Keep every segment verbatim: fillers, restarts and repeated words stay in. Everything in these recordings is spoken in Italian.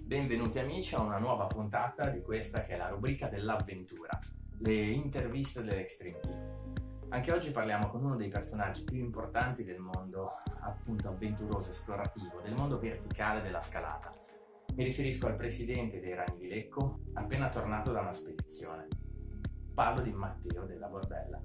Benvenuti amici a una nuova puntata di questa che è la rubrica dell'avventura, le interviste dell'Extreme Team. Anche oggi parliamo con uno dei personaggi più importanti del mondo appunto avventuroso, esplorativo, del mondo verticale della scalata. Mi riferisco al presidente dei Ragni di Lecco, appena tornato da una spedizione. Parlo di Matteo della Bordella.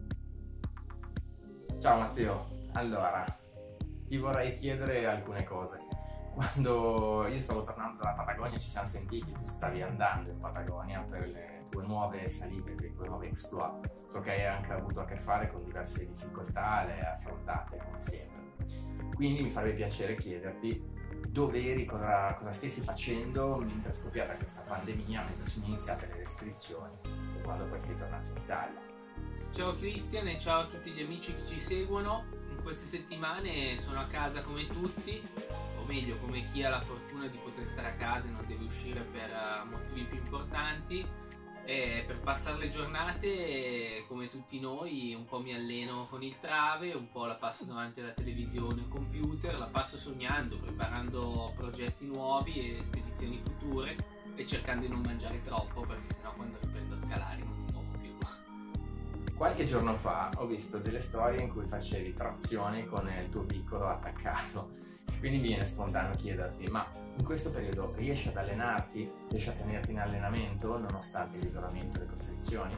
Ciao Matteo, allora ti vorrei chiedere alcune cose. Quando io stavo tornando dalla Patagonia ci siamo sentiti, tu stavi andando in Patagonia per le tue nuove salite, per i tuoi nuovi exploit. So che hai anche avuto a che fare con diverse difficoltà, le hai affrontate come sempre. Quindi mi farebbe piacere chiederti dove eri, cosa, cosa stessi facendo mentre è scoppiata questa pandemia, mentre sono iniziate le restrizioni e quando poi sei tornato in Italia. Ciao Cristian e ciao a tutti gli amici che ci seguono. In queste settimane sono a casa come tutti, o meglio come chi ha la fortuna di poter stare a casa e non deve uscire per motivi più importanti. E per passare le giornate, come tutti noi, un po' mi alleno con il trave, un po' la passo davanti alla televisione o computer, la passo sognando, preparando progetti nuovi e spedizioni future e cercando di non mangiare troppo, perché sennò quando riprendo a scalare non mi muovo più. Qualche giorno fa ho visto delle storie in cui facevi trazioni con il tuo piccolo attaccato, quindi mi viene spontaneo chiederti, ma in questo periodo riesci ad allenarti, riesci a tenerti in allenamento nonostante l'isolamento e le costrizioni?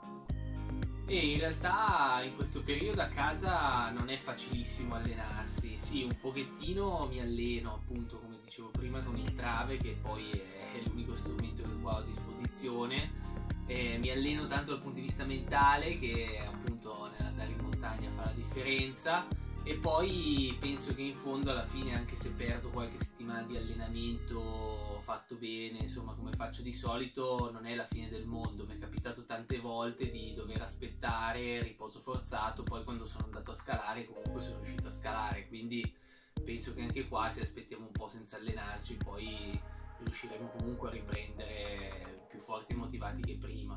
E in realtà in questo periodo a casa non è facilissimo allenarsi. Sì, un pochettino mi alleno, appunto come dicevo prima, con il trave, che poi è l'unico strumento che ho a disposizione. E mi alleno tanto dal punto di vista mentale, che appunto nell'andare in montagna fa la differenza, e poi penso che in fondo alla fine, anche se perdo qualche settimana di allenamento fatto bene, insomma come faccio di solito, non è la fine del mondo. Mi è capitato tante volte di dover aspettare riposo forzato, poi quando sono andato a scalare comunque sono riuscito a scalare, quindi penso che anche qua, se aspettiamo un po' senza allenarci, poi riusciremo comunque a riprendere più forti e motivati che prima.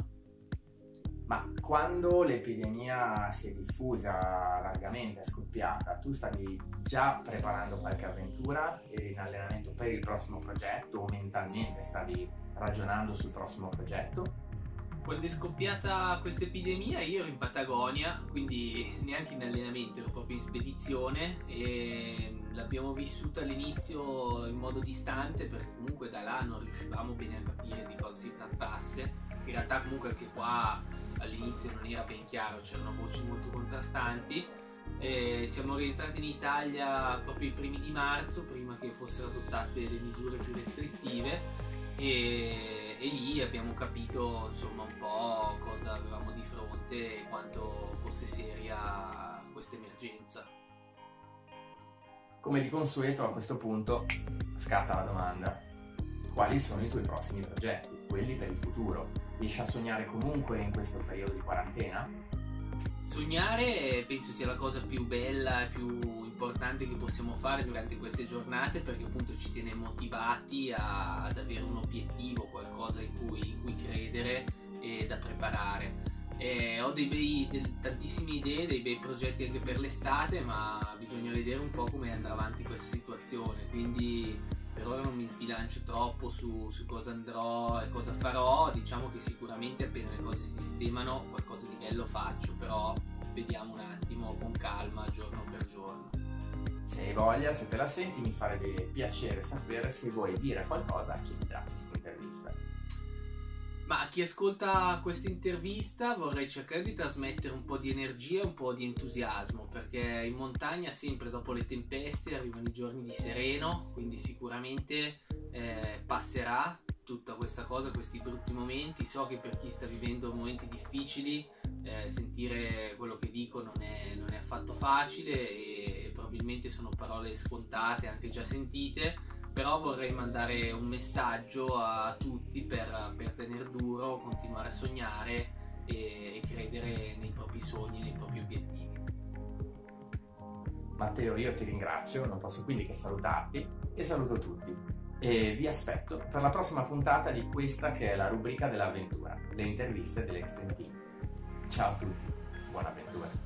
Ma quando l'epidemia si è diffusa largamente, è scoppiata, tu stavi già preparando qualche avventura? Eri in allenamento per il prossimo progetto o mentalmente stavi ragionando sul prossimo progetto? Quando è scoppiata questa epidemia io ero in Patagonia, quindi neanche in allenamento, ero proprio in spedizione e l'abbiamo vissuta all'inizio in modo distante, perché comunque da là non riuscivamo bene a capire di cosa si trattasse. In realtà comunque anche qua all'inizio non era ben chiaro, c'erano voci molto contrastanti. E siamo rientrati in Italia proprio i primi di marzo, prima che fossero adottate le misure più restrittive, e, e lì abbiamo capito insomma un po' cosa avevamo di fronte e quanto fosse seria questa emergenza. Come di consueto a questo punto scatta la domanda: quali sono i tuoi prossimi progetti, quelli per il futuro? Riesci a sognare comunque in questo periodo di quarantena? Sognare penso sia la cosa più bella e più importante che possiamo fare durante queste giornate, perché appunto ci tiene motivati a, ad avere un obiettivo, qualcosa in cui, in cui credere e da preparare. E ho dei bei, del, tantissime idee, dei bei progetti anche per l'estate, ma bisogna vedere un po' come andrà avanti questa situazione, quindi per ora non mi sbilancio troppo su, su cosa andrò e cosa farò. Diciamo che sicuramente appena le cose si sistemano qualcosa di bello faccio, però vediamo un attimo con calma, giorno per giorno. Se hai voglia, se te la senti, mi farebbe piacere sapere se vuoi dire qualcosa a chi ti dà questa intervista. Ma a chi ascolta questa intervista vorrei cercare di trasmettere un po' di energia e un po' di entusiasmo, perché in montagna sempre dopo le tempeste arrivano i giorni di sereno, quindi sicuramente eh, passerà tutta questa cosa, questi brutti momenti. So che per chi sta vivendo momenti difficili eh, sentire quello che dico non è, non è affatto facile e probabilmente sono parole scontate, anche già sentite, però vorrei mandare un messaggio a tutti per, per tenere duro, continuare a sognare e, e credere nei propri sogni, nei propri obiettivi. Matteo, io ti ringrazio, non posso quindi che salutarti e saluto tutti. E vi aspetto per la prossima puntata di questa che è la rubrica dell'avventura, le interviste dell'Extreme Team. Ciao a tutti, buona avventura!